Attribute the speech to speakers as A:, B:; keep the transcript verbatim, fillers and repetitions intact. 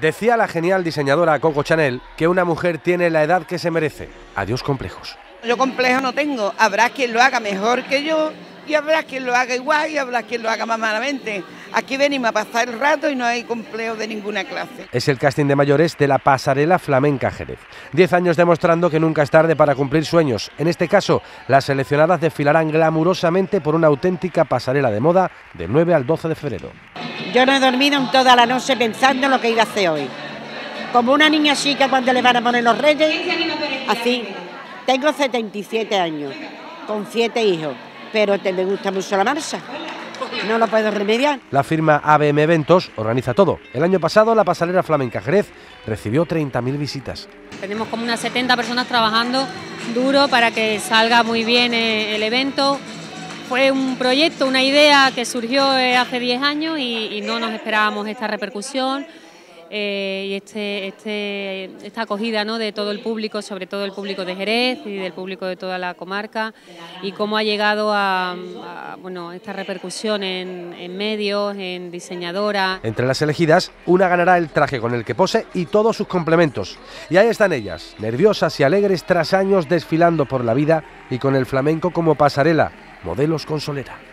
A: Decía la genial diseñadora Coco Chanel que una mujer tiene la edad que se merece. Adiós complejos.
B: Yo complejo no tengo, habrá quien lo haga mejor que yo y habrá quien lo haga igual y habrá quien lo haga más malamente. Aquí venimos a pasar el rato y no hay complejo de ninguna clase.
A: Es el casting de mayores de la Pasarela Flamenca Jerez. Diez años demostrando que nunca es tarde para cumplir sueños. En este caso, las seleccionadas desfilarán glamurosamente por una auténtica pasarela de moda del nueve al doce de febrero.
C: Yo no he dormido en toda la noche pensando en lo que iba a hacer hoy. Como una niña chica cuando le van a poner los reyes, así. Tengo setenta y siete años, con siete hijos, pero te me gusta mucho la marcha. No lo puedo remediar.
A: La firma A B M Eventos organiza todo. El año pasado la Pasarela Flamenca Jerez recibió treinta mil visitas.
D: Tenemos como unas setenta personas trabajando duro para que salga muy bien el evento. Fue un proyecto, una idea que surgió hace diez años y, y no nos esperábamos esta repercusión. Eh, y este, este, esta acogida, ¿no?, de todo el público, sobre todo el público de Jerez y del público de toda la comarca, y cómo ha llegado a, a bueno, esta repercusión en, en medios, en diseñadoras.
A: Entre las elegidas, una ganará el traje con el que pose y todos sus complementos. Y ahí están ellas, nerviosas y alegres tras años desfilando por la vida y con el flamenco como pasarela, modelos con solera.